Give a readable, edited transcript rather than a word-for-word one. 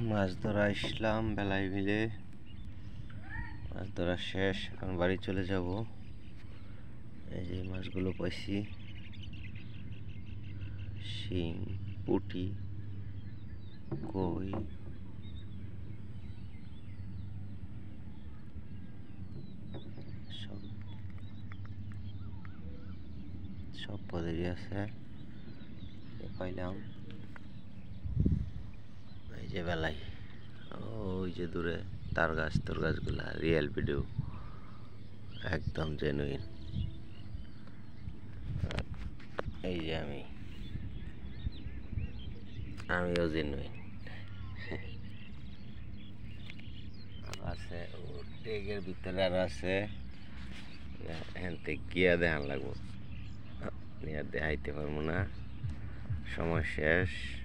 মাছ ধরা আসলাম বেলায় মিলে, মাছ ধরা শেষ, এখন বাড়ি চলে যাব। এই যে মাছগুলো পাইছি, শিং, পুঁটি, কই, সব পদেরই আছে, পাইলাম। এই যে বেলায়, ওই যে দূরে তার গাছগুলা রিয়েল ভিডিও, একদম জেনুইন। এই যে আমিও জেনুইন। আর আছে টেগের ভিতরে, আর আছে হেনতে গিয়া দেখান লাগবো, নিয়ে দেখাইতে পারবো না, সময় শেষ।